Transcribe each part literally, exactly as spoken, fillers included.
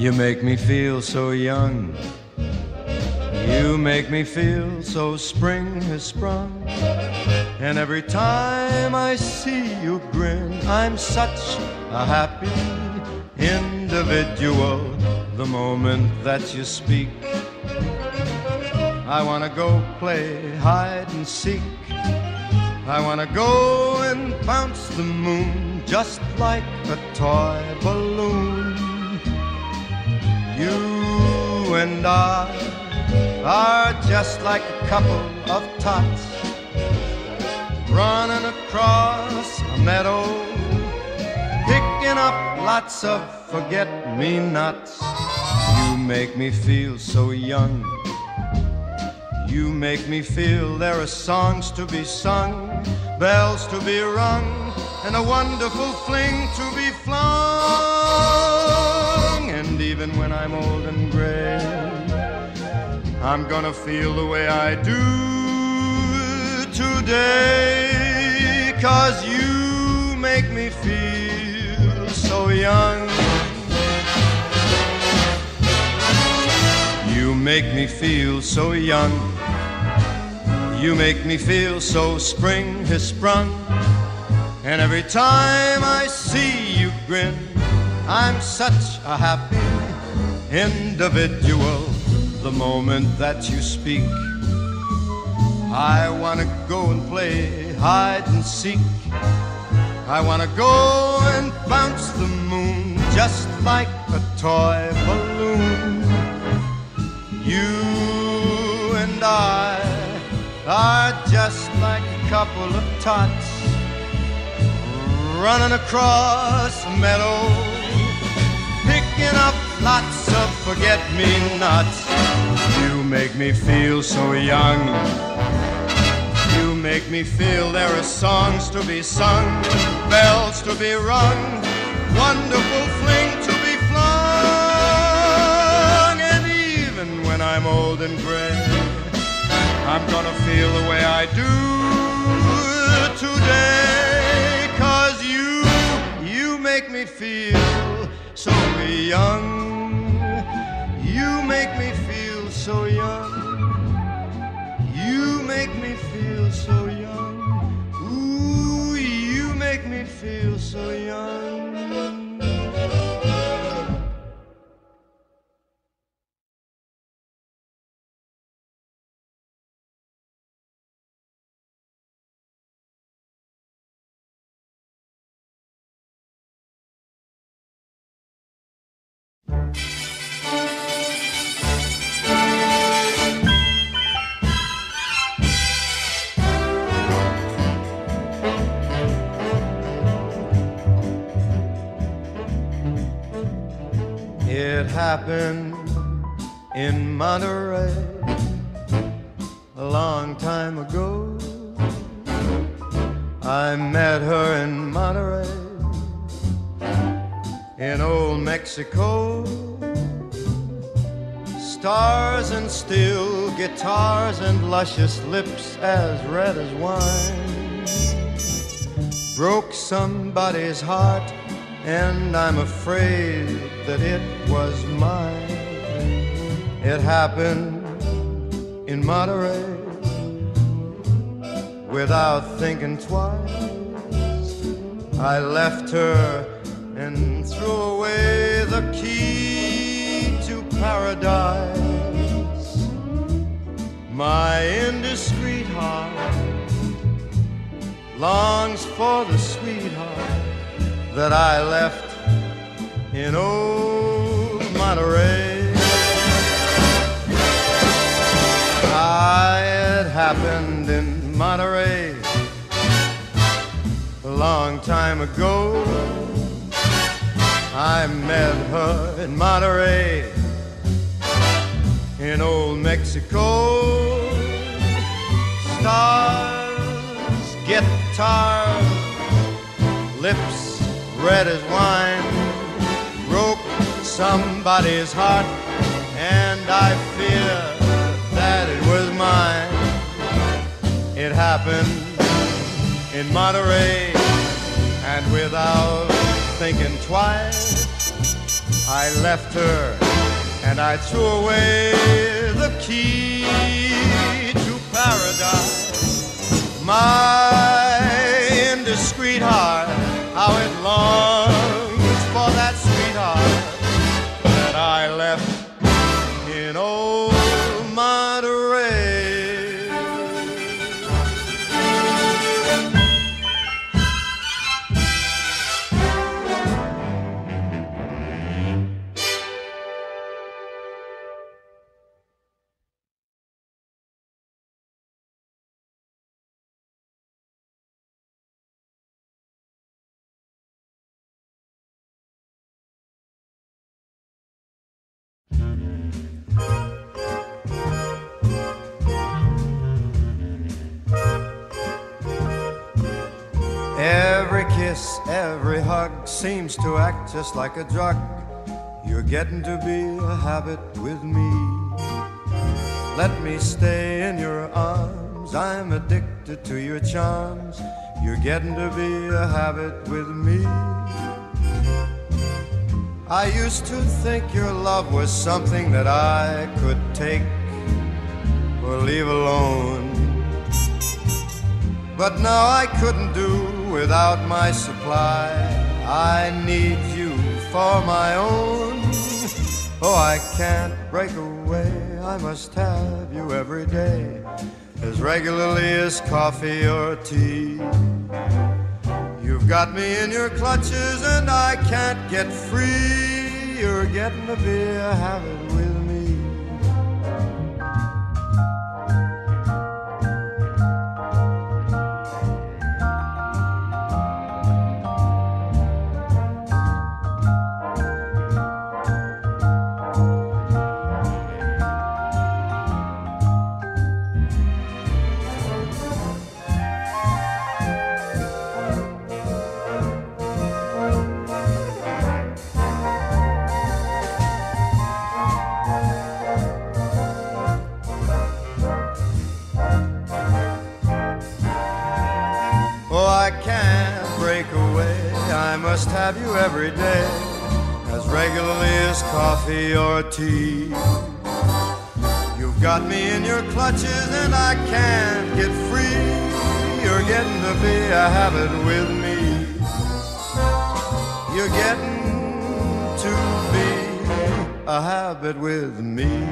You make me feel so young. You make me feel so spring has sprung. And every time I see you grin, I'm such a happy individual. The moment that you speak, I wanna go play hide and seek. I wanna go and bounce the moon just like a toy balloon. You and I are just like a couple of tots running across a meadow, picking up lots of forget-me-nots. You make me feel so young. You make me feel there are songs to be sung, bells to be rung, and a wonderful fling to be flung. And even when I'm old and gray, I'm gonna feel the way I do today, 'cause you make me feel so young. You make me feel so young. You make me feel so spring has sprung. And every time I see you grin, I'm such a happy individual. The moment that you speak, I wanna go and play hide and seek. I wanna go and bounce the moon just like a toy balloon. You and I are just like a couple of tots running across a meadow, picking up lots of forget-me-nots. You make me feel so young. You make me feel there are songs to be sung, bells to be rung, wonderful fling to be flung. And even when I'm old and gray, I'm gonna feel the way I do today, 'cause you, you make me feel so young. You make me feel so young. You make me feel so young. Ooh, you make me feel so young. It happened in Monterey a long time ago. I met her in Monterey, in old Mexico. Stars and steel guitars and luscious lips as red as wine broke somebody's heart, and I'm afraid that it was mine. It happened in Monterey without thinking twice. I left her and threw away the key to paradise. My indiscreet heart longs for the sweetheart that I left in old Monterey. Ah, it happened in Monterey a long time ago. I met her in Monterey, in old Mexico. Stars, guitars, lips red as wine broke somebody's heart, and I fear that it was mine. It happened in Monterey, and without thinking twice, I left her and I threw away the key to paradise. My indiscreet heart, how it longs for that sweetheart that I left in old Monterey. Every kiss, every hug seems to act just like a drug. You're getting to be a habit with me. Let me stay in your arms, I'm addicted to your charms. You're getting to be a habit with me. I used to think your love was something that I could take or leave alone, but now I couldn't do without my supply. I need you for my own. Oh, I can't break away, I must have you every day, as regularly as coffee or tea. You've got me in your clutches and I can't get free. You're getting to be a habit with me. I must have you every day, as regularly as coffee or tea. You've got me in your clutches and I can't get free. You're getting to be a habit with me. You're getting to be a habit with me.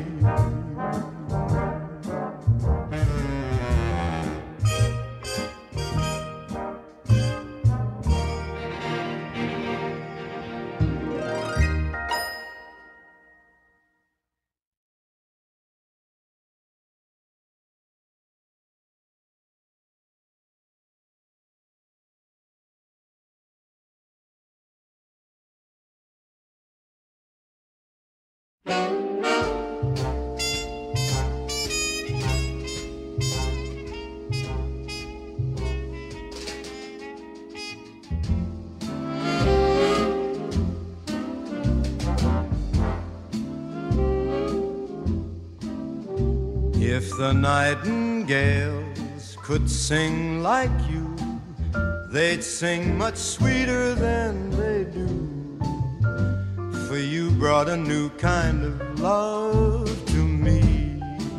If the nightingales could sing like you, they'd sing much sweeter than they do. For you brought a new kind of love to me.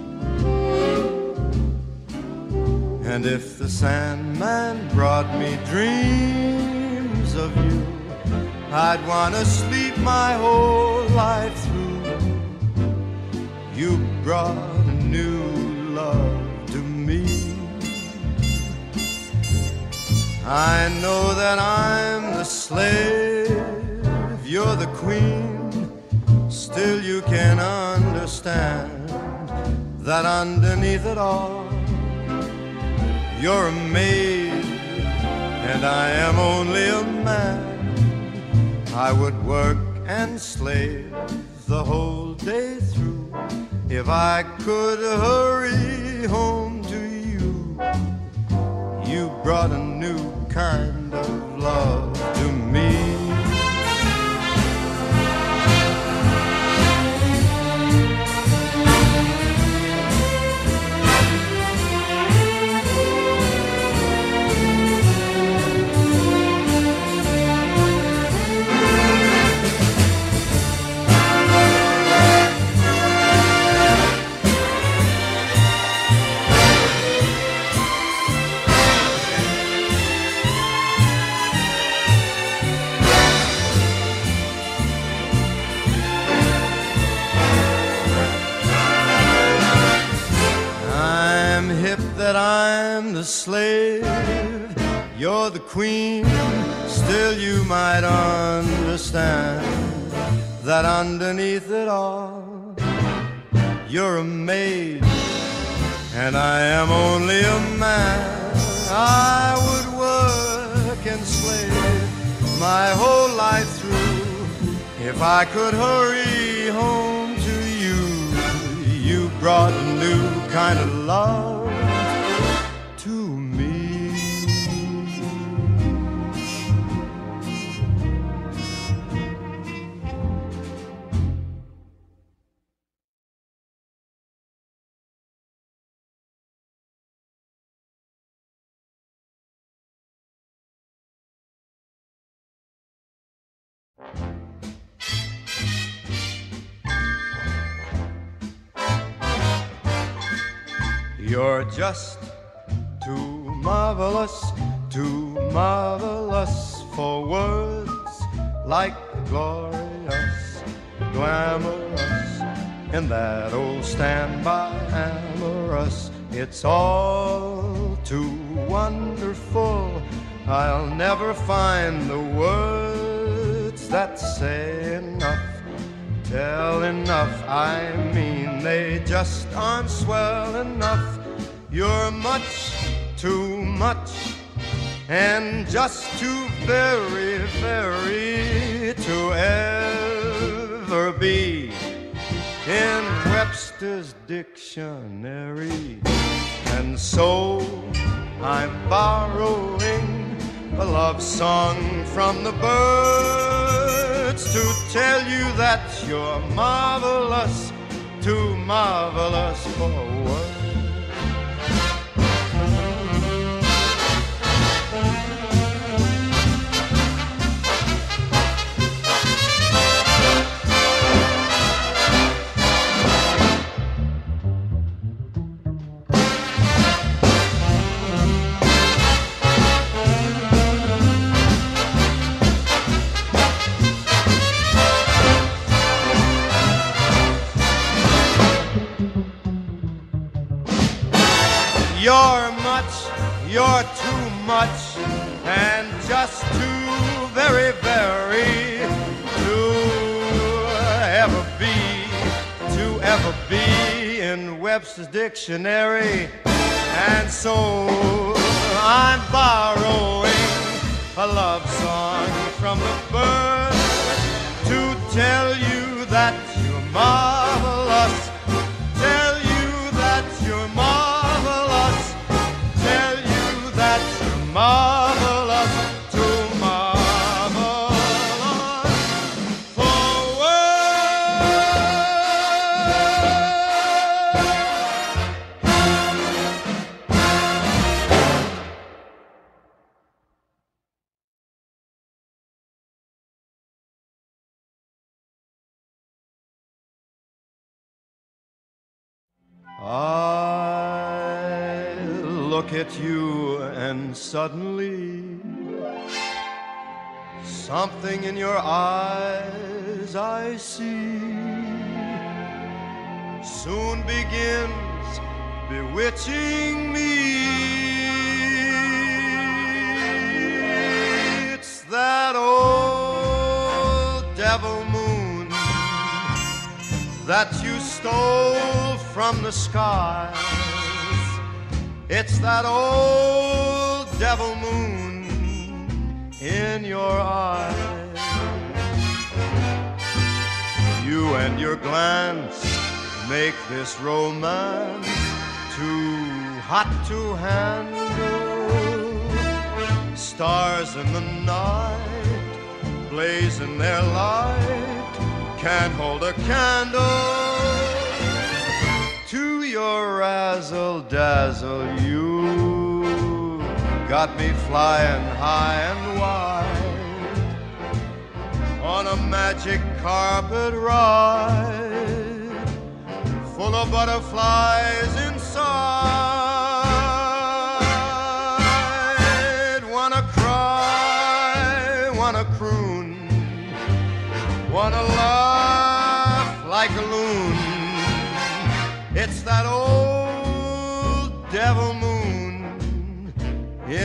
And if the Sandman brought me dreams of you, I'd want to sleep my whole life through. You brought a new love to me. I know that I'm the slave, you're the queen. Still you can understand that underneath it all, you're a maid and I am only a man. I would work and slave the whole day through if I could hurry home to you. You brought a new kind of love to me. I'm the slave, you're the queen. Still you might understand that underneath it all, you're a maid, and I am only a man. I would work and slave my whole life through if I could hurry home to you. You brought a new kind of love to me. You're just too marvelous, too marvelous for words like glorious, glamorous, in that old standby amorous. It's all too wonderful. I'll never find the words that say enough, tell enough. I mean, they just aren't swell enough. You're much too much, and just too very, very to ever be in Webster's dictionary. And so I'm borrowing a love song from the birds to tell you that you're marvelous, too marvelous for words. You're much, you're too much, and just too very, very to ever be, to ever be in Webster's dictionary. And so I'm borrowing a love song from the birds to tell you that you're marvelous, tell you that you're marvelous, marvelous, too marvelous for I look at you and suddenly something in your eyes I see soon begins bewitching me. It's that old devil moon that you stole from the skies. It's that old devil moon in your eyes. You and your glance make this romance too hot to handle. Stars in the night blazing their light can't hold a candle to your razzle-dazzle. You got me flying high and wide on a magic carpet ride full of butterflies inside. Wanna cry, wanna croon, wanna laugh like a loon. It's that old devil moon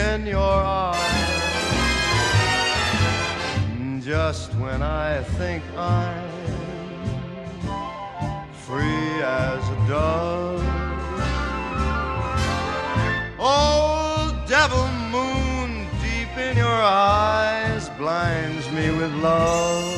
in your eyes. Just when I think I'm free as a dove, old devil moon deep in your eyes blinds me with love.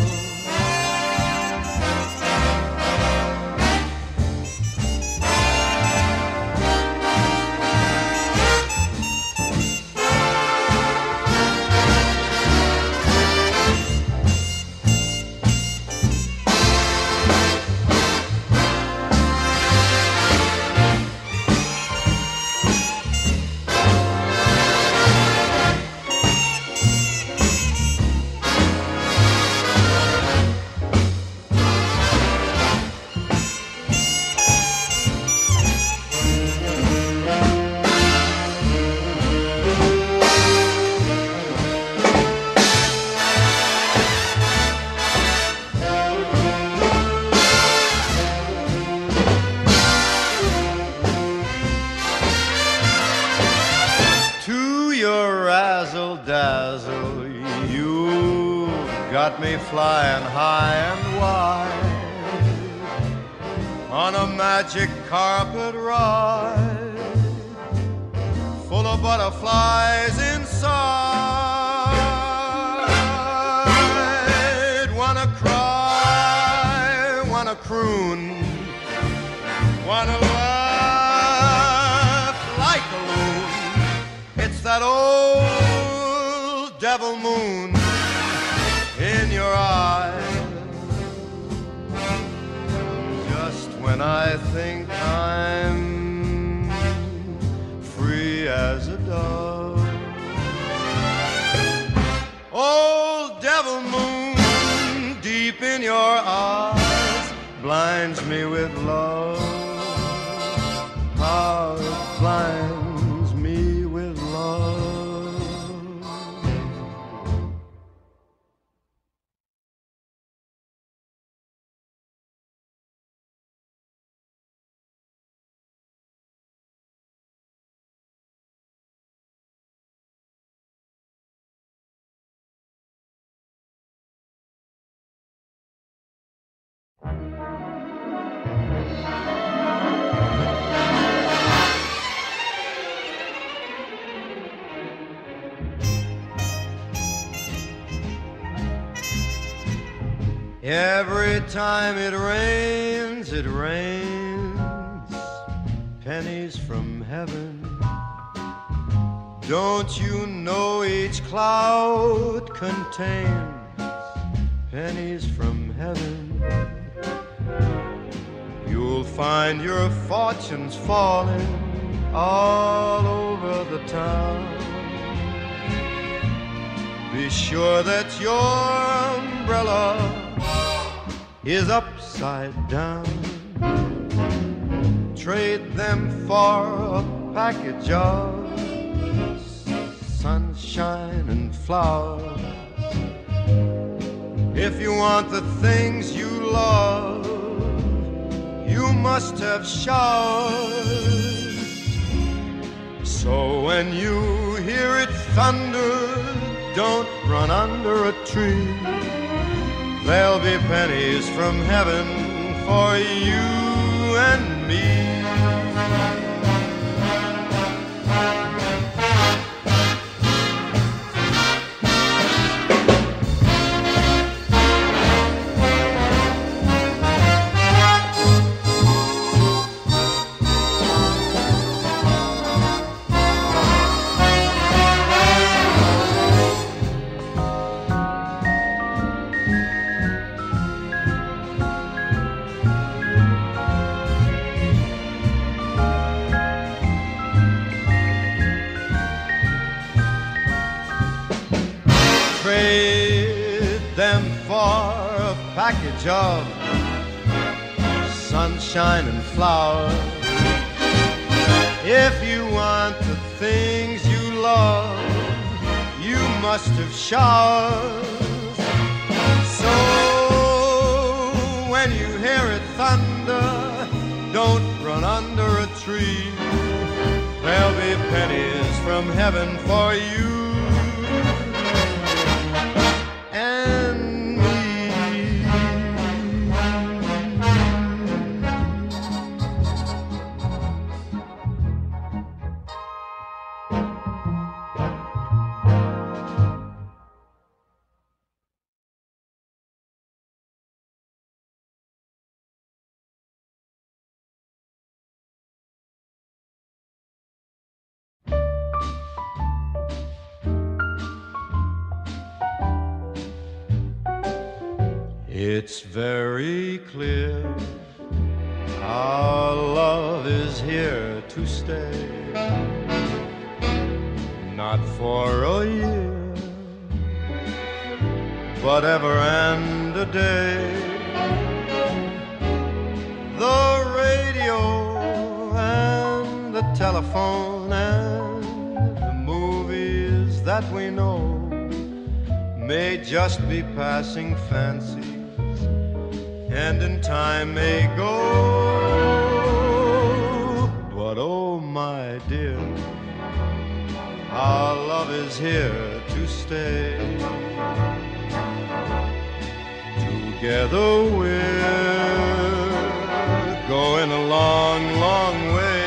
Dazzle, you got me flying high and wide on a magic carpet ride, full of butterflies inside. Wanna cry, wanna croon, wanna laugh like a loon. It's that old devil moon in your eyes. Just when I think I'm free as a dove, old devil moon deep in your eyes blinds me with love. How it blinds me with love. Every time it rains, it rains pennies from heaven. Don't you know each cloud contains pennies from heaven? You'll find your fortunes falling all over the town. Be sure that your umbrella is upside down. Trade them for a package of sunshine and flowers. If you want the things you love, you must have showers. So when you hear it thunder, don't run under a tree. There'll be pennies from heaven for you and me. Trade them for a package of sunshine and flowers. If you want the things you love, you must have showers. So when you hear it thunder, don't run under a tree. There'll be pennies from from heaven for you and me. It's very clear our love is here to stay, not for a year, but ever and a day. The radio and the telephone and the movies that we know may just be passing fancies, and in time may go. But oh my dear, our love is here to stay. Together we're going a long, long way.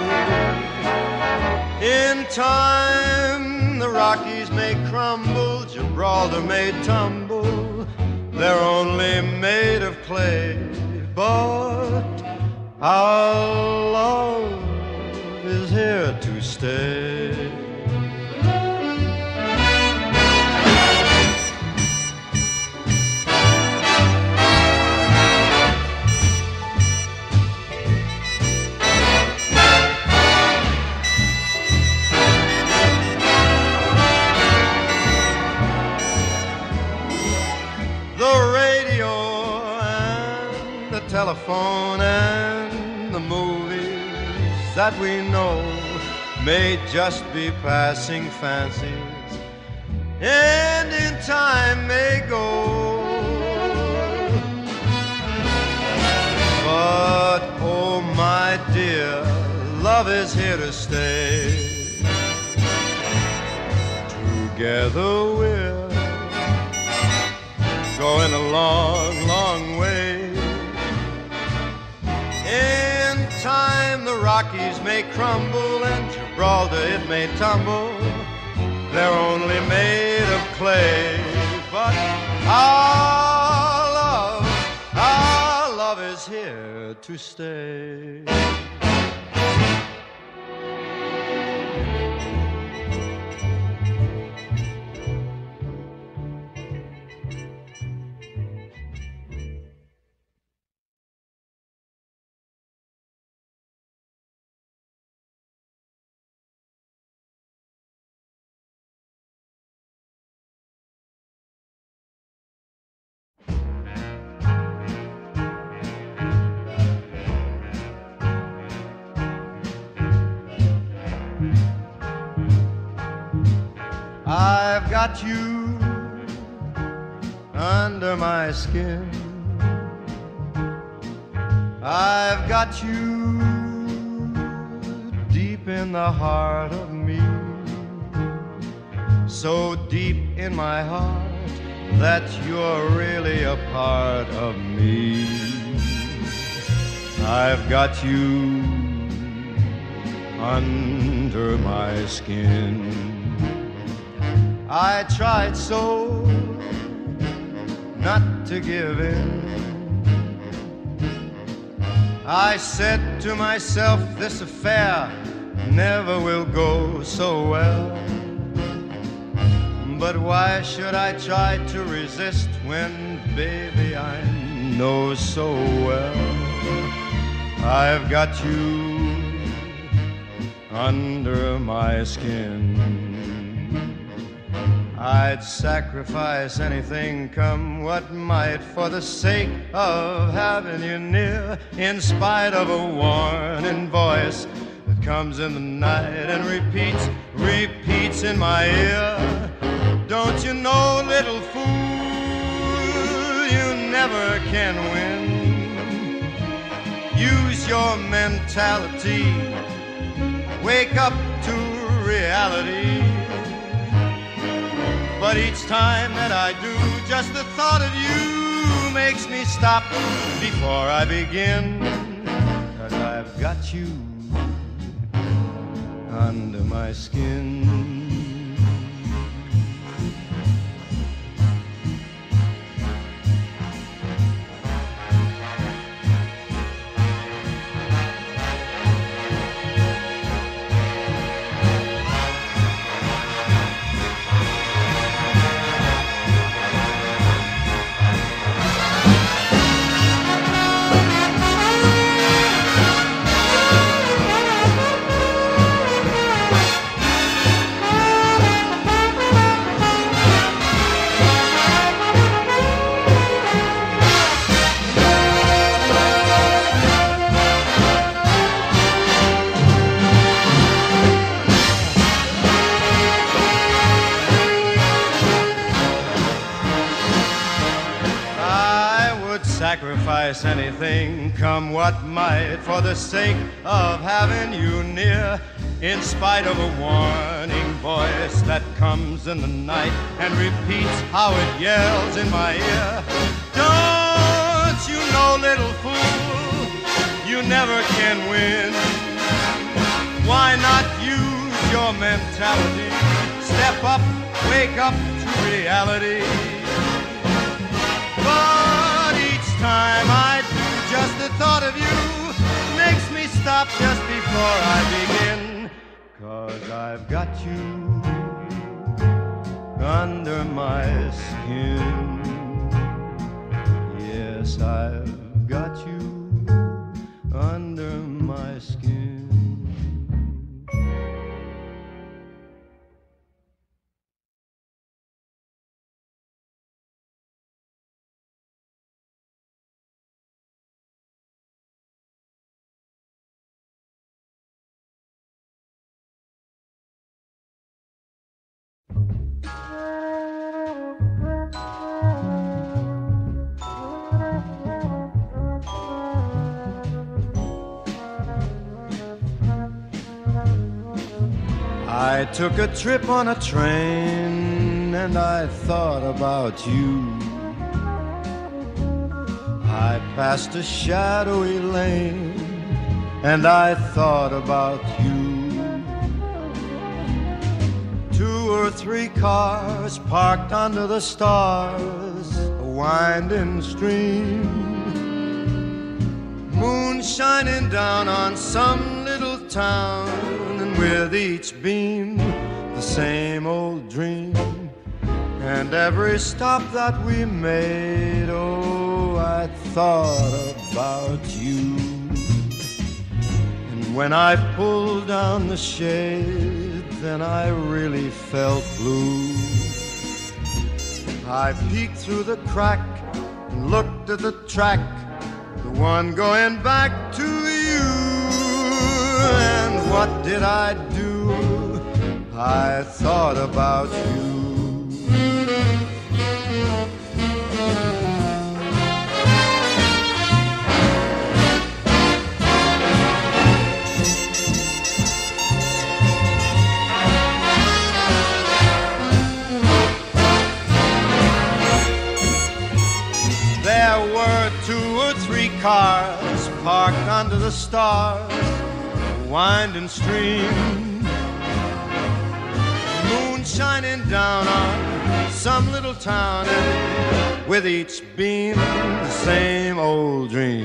In time the Rockies may crumble, Gibraltar may tumble, they're only made of clay, but our love is here to stay. Telephone and the movies that we know may just be passing fancies, and in time may go. But oh my dear, love is here to stay. Together we're going a long, long way. In time the Rockies may crumble and Gibraltar it may tumble, they're only made of clay, but our love, our love is here to stay. I've got you under my skin, I've got you deep in the heart of me, so deep in my heart that you're really a part of me. I've got you under my skin. I tried so not to give in. I said to myself, this affair never will go so well. But why should I try to resist when, baby, I know so well I've got you under my skin. I'd sacrifice anything, come what might, for the sake of having you near, in spite of a warning voice that comes in the night and repeats, repeats in my ear. Don't you know, little fool, you never can win. Use your mentality, wake up to reality. But each time that I do, just the thought of you makes me stop before I begin. 'Cause I've got you under my skin. Sacrifice anything, come what might, for the sake of having you near. In spite of a warning voice that comes in the night and repeats how it yells in my ear. Don't you know, little fool, you never can win. Why not use your mentality? Step up, wake up to reality. But each time I do, just the thought of you makes me stop just before I begin. 'Cause I've got you under my skin. Yes, I've got you under my skin. I took a trip on a train and I thought about you. I passed a shadowy lane and I thought about you. Two or three cars parked under the stars, a winding stream, moon shining down on some little town, and with each beam the same old dream. And every stop that we made, oh, I thought about you. And when I pulled down the shade, then I really felt blue. I peeked through the crack and looked at the track, the one going back to you. And what did I do? I thought about you. There were two or three cars parked under the stars, a winding stream, moon shining down on some little town, and with each beam the same old dream.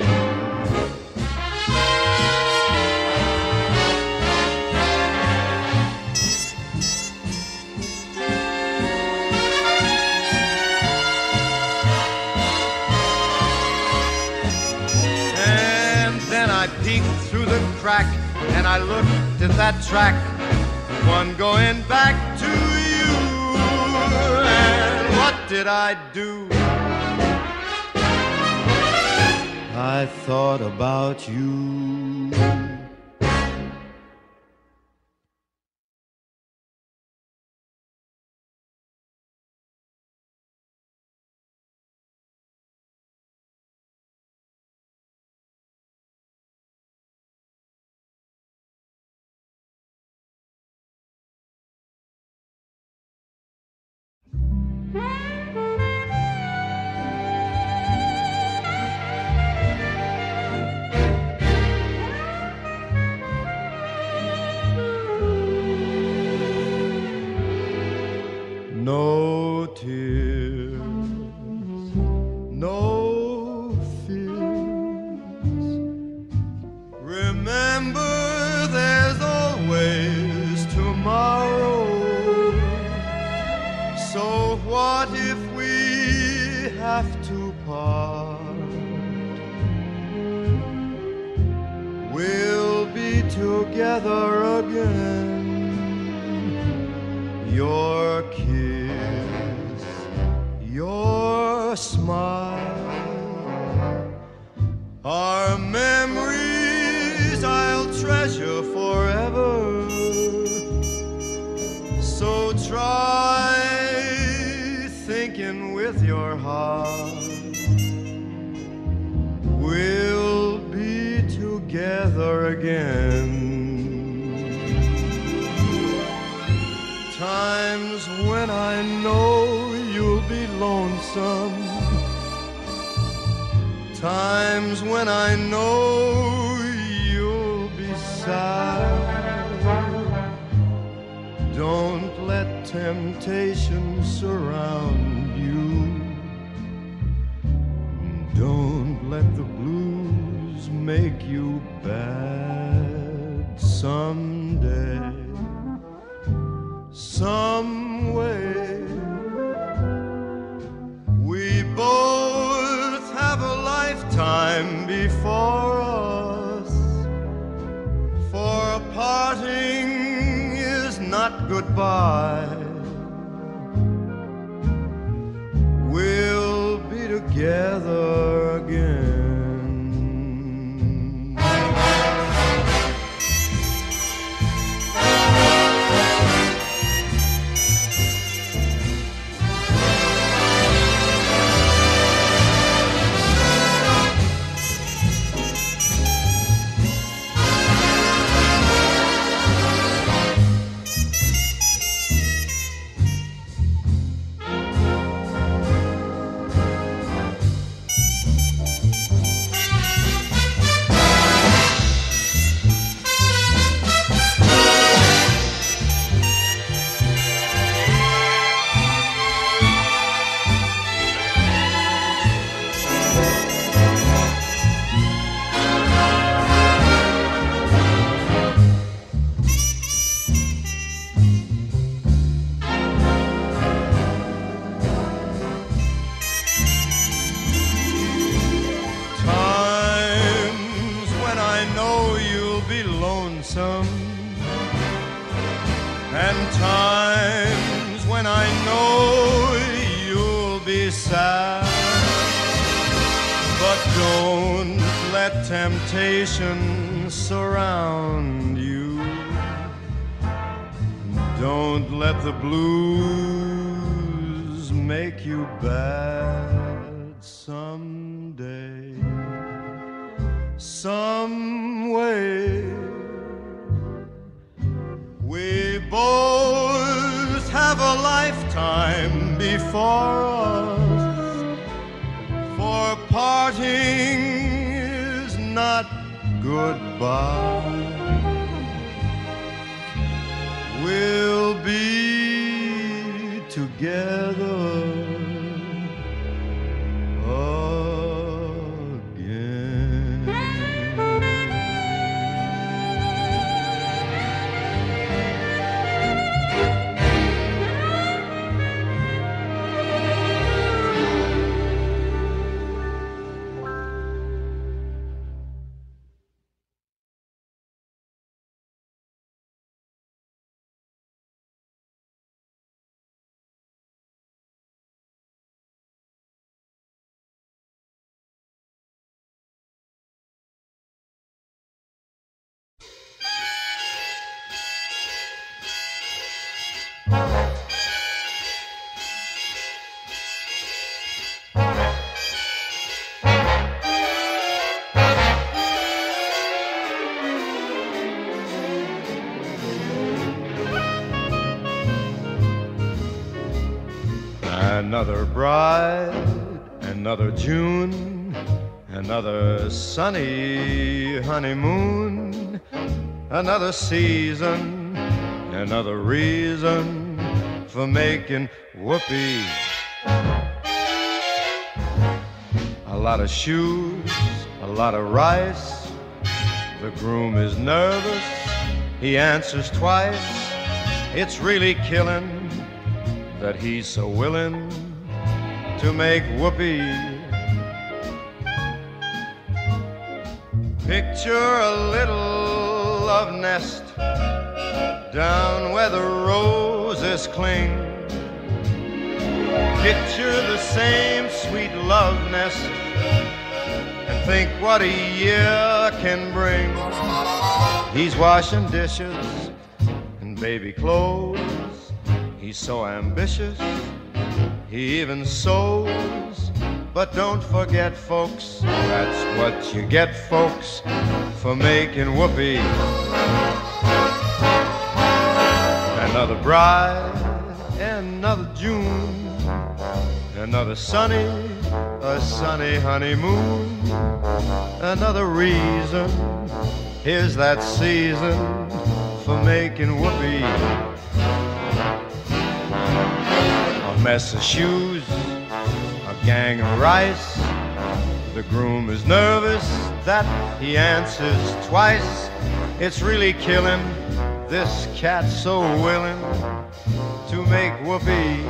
I peeked through the crack and I looked at that track, one going back to you. And what did I do? I thought about you. No tears, no fears. Remember, there's always tomorrow. So what if we have to part? We'll be together again. Your kiss, your smile are memories I'll treasure forever. So try thinking with your heart. We'll be together again. Times when I know you'll be lonesome. Times when I know you'll be sad. Don't let temptation surround you. Don't let the blues make you bad. Someday, some way, we both have a lifetime before us. For parting is not goodbye. We'll be together again. And times when I know you'll be sad. But don't let temptation surround you. Don't let the blues make you bad. Someday, some way, we both have a lifetime before us. For parting is not goodbye. We'll be together Another bright, another June, another sunny honeymoon, another season, another reason for making whoopee. A lot of shoes, a lot of rice. The groom is nervous, he answers twice. It's really killing that he's so willing to make whoopee. Picture a little love nest down where the roses cling. Picture the same sweet love nest and think what a year can bring. He's washing dishes and baby clothes. He's so ambitious, he even sews. But don't forget, folks, that's what you get, folks, for making whoopee. Another bride, another June, another sunny, a sunny honeymoon, another reason, here's that season for making whoopee. A mess of shoes, a gang of rice. The groom is nervous that he answers twice. It's really killing this cat so willing to make whoopee.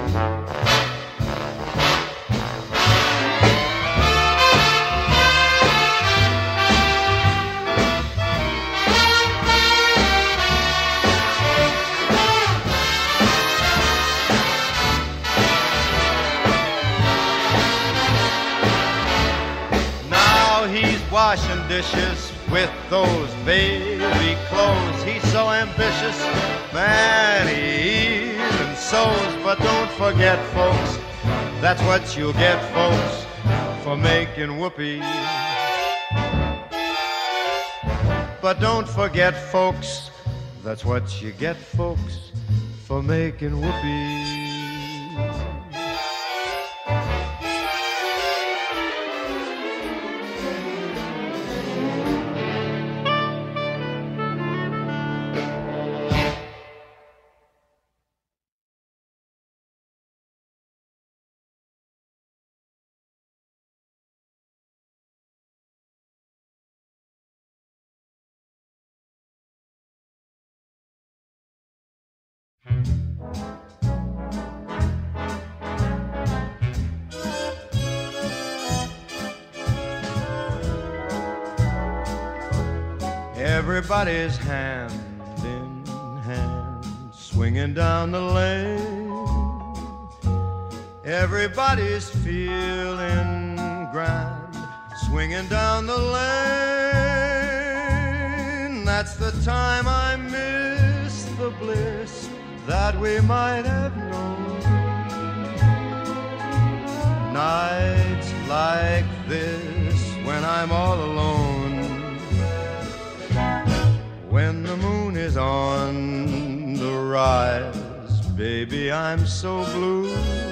Washing dishes with those baby clothes. He's so ambitious, man, he even sews. But don't forget, folks, that's what you'll get, folks, for making whoopee. But don't forget, folks, that's what you get, folks, for making whoopee. Everybody's hand in hand, swinging down the lane. Everybody's feeling grand, swinging down the lane. That's the time I miss the bliss that we might have known. Nights like this when I'm all alone, when the moon is on the rise, baby, I'm so blue.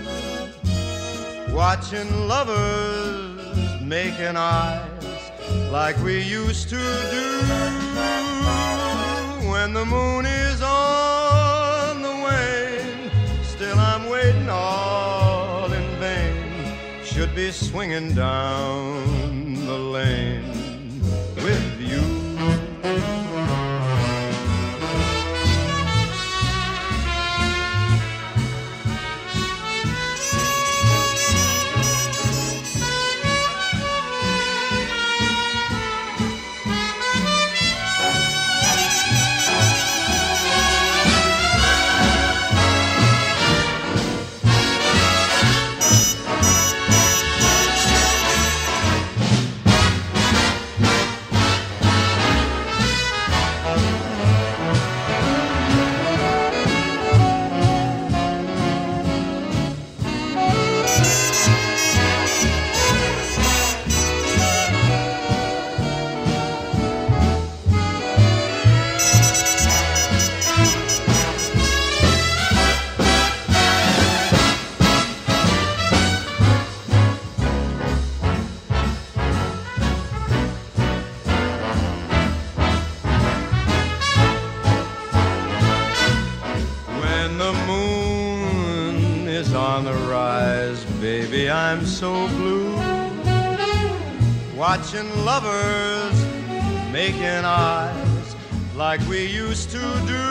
Watching lovers making eyes like we used to do. When the moon is on the wane, still I'm waiting all in vain. Should be swinging down the lane with you. is on the rise, baby, I'm so blue. Watching lovers making eyes like we used to do.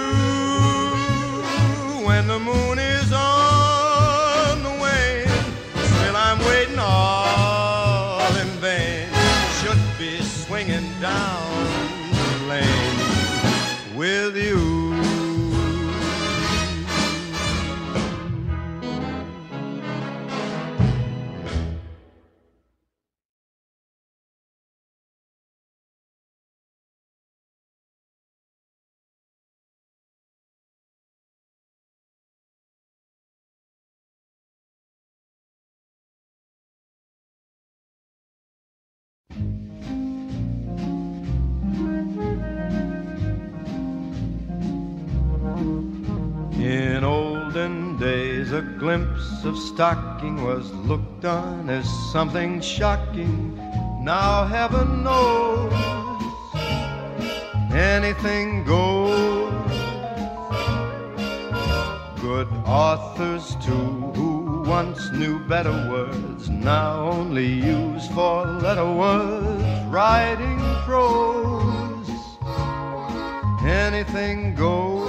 When the moon is on the wane, still I'm waiting all in vain. Should be swinging down the lane with you. In olden days, a glimpse of stocking was looked on as something shocking. Now heaven knows anything goes. Good authors too, who once knew better words, now only use four-letter words, writing prose. Anything goes.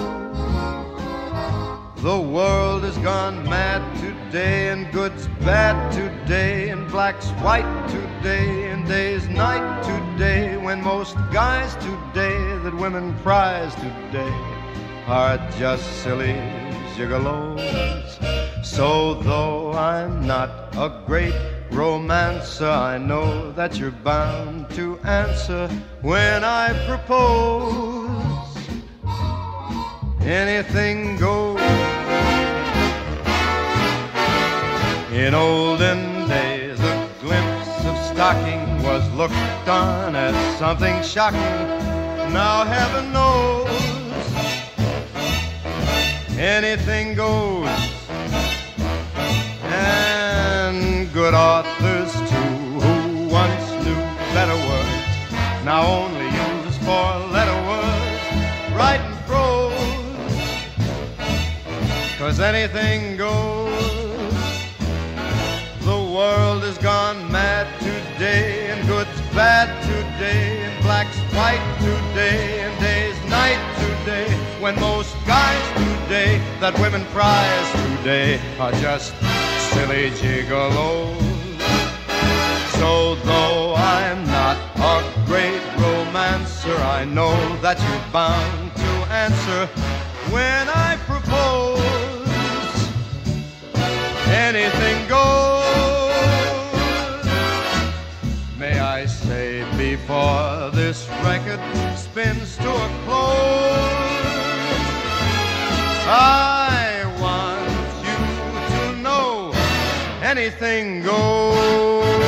The world has gone mad today, and good's bad today, and black's white today, and day's night today, when most guys today that women prize today are just silly gigolos. So though I'm not a great romancer, I know that you're bound to answer when I propose. Anything goes. In olden days, a glimpse of stocking was looked on as something shocking. Now heaven knows anything goes. And good authors too, who once knew better words, now only use four-letter words, writing prose. 'Cause anything goes. The world has gone mad today, and good's bad today, and black's white today, and day's night today, when most guys today that women prize today are just silly gigolos. So though I'm not a great romancer, I know that you're bound to answer when I propose. Anything goes. May I say before this record spins to a close, I want you to know anything goes.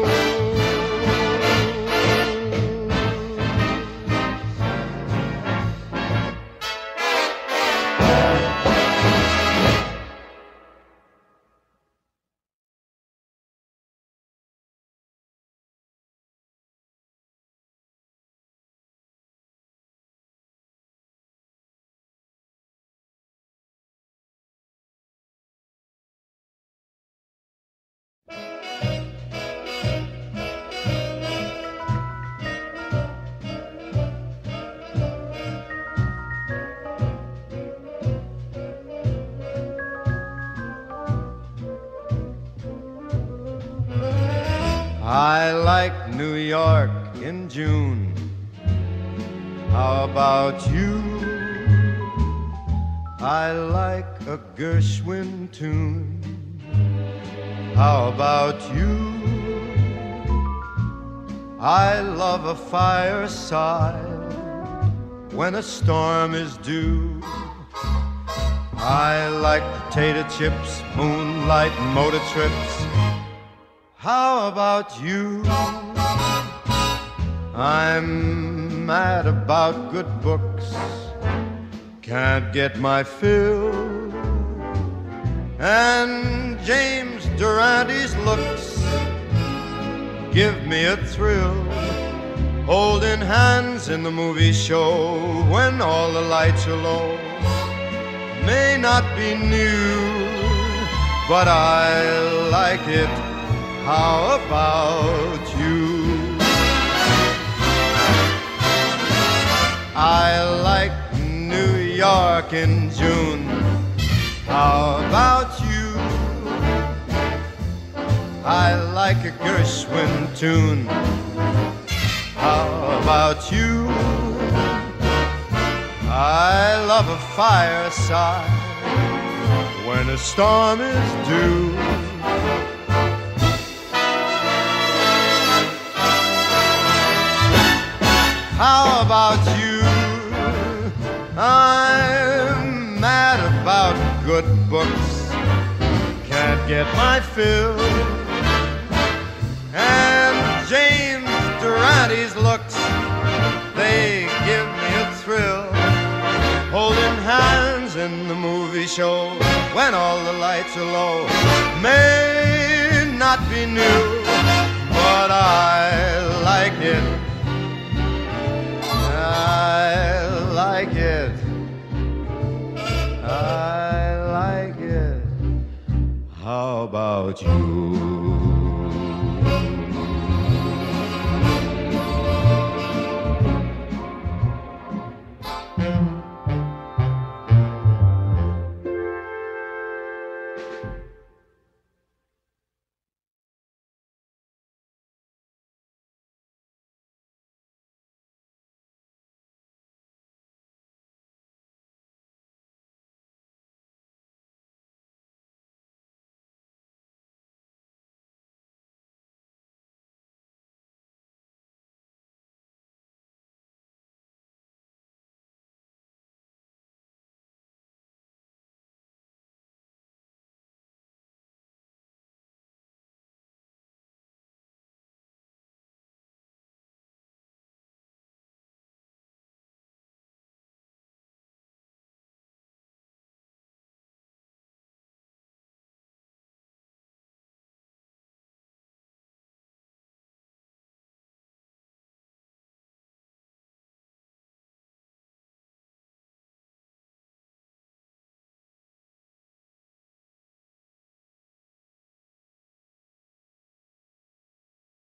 I like New York in June. How about you? I like a Gershwin tune. How about you? I love a fireside when a storm is due. I like potato chips, moonlight motor trips. How about you? I'm mad about good books, can't get my fill, and James Durante's looks give me a thrill. Holding hands in the movie show when all the lights are low may not be new, but I like it. How about you? I like New York in June. How about you? I like a Gershwin tune. How about you? I love a fireside when a storm is due. How about you? I'm mad about good books, can't get my fill. And James Durante's looks, they give me a thrill. Holding hands in the movie show when all the lights are low may not be new, but I like it. I like it. I like it. How about you?